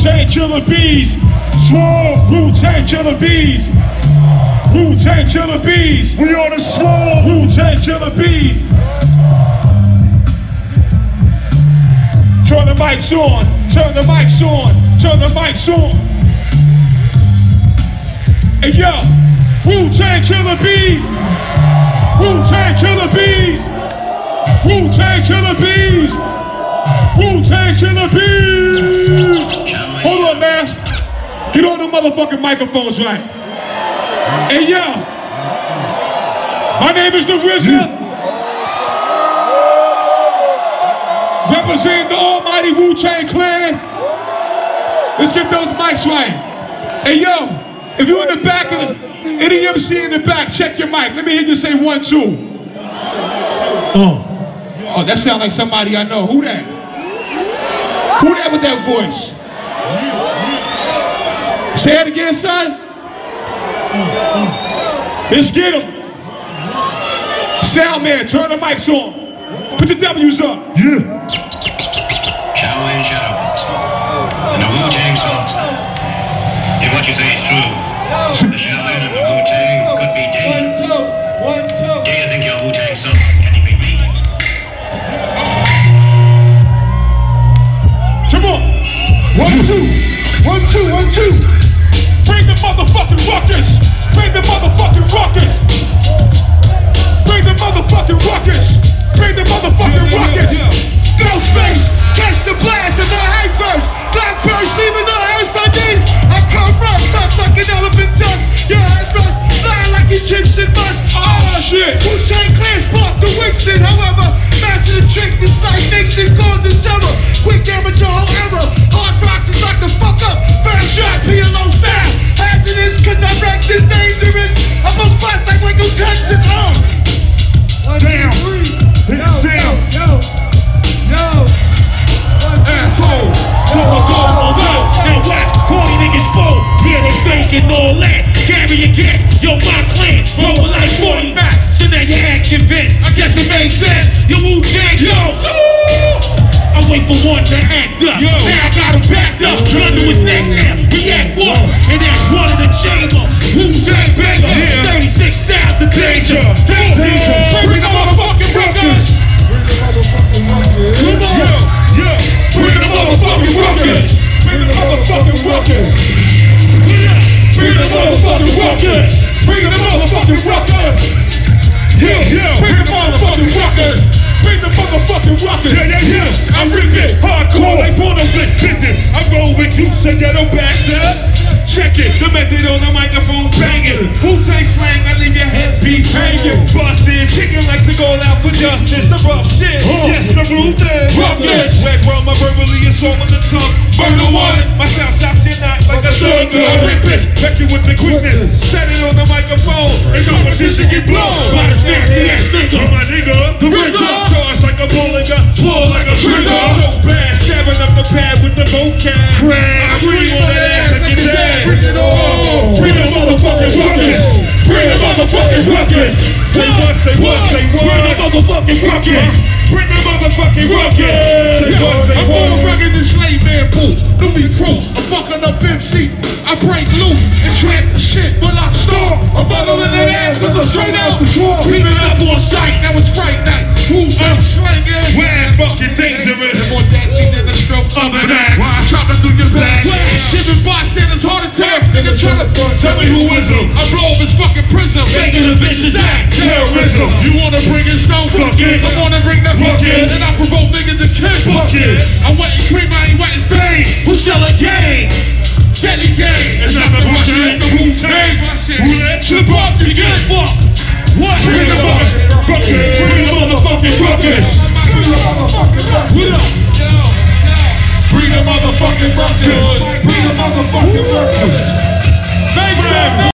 Wu-Tang killer bees. Wu-Tang killer bees. Wu-Tang killer bees. We on the swamp. Wu-Tang killer bees. Turn the mics on. Turn the mics on. Turn the mics on. Hey yo, Wu-Tang killer bees. Wu-Tang killer bees. Wu-Tang killer bees. Wu-Tang killer bees. Hold on, man. Get on the motherfucking microphones right. Hey yo, my name is the RZA. Representing the almighty Wu-Tang clan. Let's get those mics right. Hey yo, if you're in the back of any MC in the back, check your mic. Let me hear you say 1, 2. Oh, that sounds like somebody I know. Who that? Who that with that voice? Say that again, son. Let's get him. Sound man, turn the mics on. Put your W's up. Yeah. Shadow and shadows. And the Wu-Tang songs. If what you say is true, the shadow and the Wu-Tang could be dangerous. Do you think your Wu-Tang song can defeat me? Come on. 1, 2. 1, 2. 1, 2. Bring the motherfucking ruckus. Bring the motherfucking ruckus. Bring the motherfucking ruckus. Bring the motherfucking ruckus. Ghostface, catch the blast of the hate verse. Black birds leaving the house I need. I come rough, tough like an elephant tusk. Your head rust, flying like Egyptian bust. Oh shit. Wu-Tang clan spark the Wixen. However, master the trick, this life Nixon causes terror. Quick amateur whole error. Hard rocks is like the fuck up. First shot, PLO style. Hazardous, cause I wrecked is dangerous. I'm on spots like Waco, Texas. Damn. Hit the sound. Yo. Asshole. Go. Now watch, corny niggas fold. Yeah, they faking all that. Carry your gas, yo, my clan. Roll like 40 max. So now you act convinced. I guess it makes sense. Yo, Wu-Tang, yo. I wait for one to act up. Yo. Now I got him backed up. Gun to his neck now. He act one. And that's one in the chamber. Wu-Tang banger. Yeah. 36 styles of danger. Bring the motherfucking ruckus. Come on. Yeah. Bring the motherfucking ruckus. Bring the motherfucking ruckus. Bring the motherfucking ruckus. Bring the motherfucking ruckus. Yeah. Bring the motherfucking ruckus. Bring the motherfucking ruckus. Yeah. I rip it hardcore like porno flick bitches. I roll with you, so you don't back up. Check it, the method on the microphone banging. Wu-Tang slang, I leave your headpiece hanging. Busted, chicken likes to go out for justice. The rough shit, yes, the Wu-Tang ruckus. Wet rum, my verbally assault on the tongue. Burner one, my sound stops your knot like a slugger. I rip it, wreck it with the quickness. Set it on the microphone, and competition get blown. By this nasty ass nigga, my nigga, the RZA. Charge like a bowling gun, pull like a trigger. So bad, stabbing up the pad with the vocab. I scream on that ass like your dad. Bring it on! Bring the motherfucking ruckus! Bring the motherfucking ruckus! Say what, say what, say what? Bring the motherfucking ruckus! Bring the motherfucking ruckus! Say what, say what? I'm more rugged than slave man boots. Louis Cruz, I'm fucking up MC. I break loose and track the shit when I start. I'm bottling that ass with a straight out the drawer. Beaming up on sight, that was fright night. Who's up slinging? Where fucking dangerous? And more deadly than the strokes of an axe. Why I'm chopping through your back? Giving bystanders heart attacks. Nigga tryna tell me who is him. I blow up his fucking prison. Making a vicious act. Terrorism. You wanna bring in stone buckets? I wanna bring the buckets. And I provoke niggas to kick buckets. I'm wetting cream, I ain't wetting fame. Who sell a game? Deadly game. It's not the Russian, it's the Wu-Tang. Who let you fuck? You get fucked. What? Bring the motherfucking ruckus. Bring the motherfucking ruckus. Bring the motherfucking ruckus. Bring the motherfucking ruckus. Bring the motherfucking ruckus.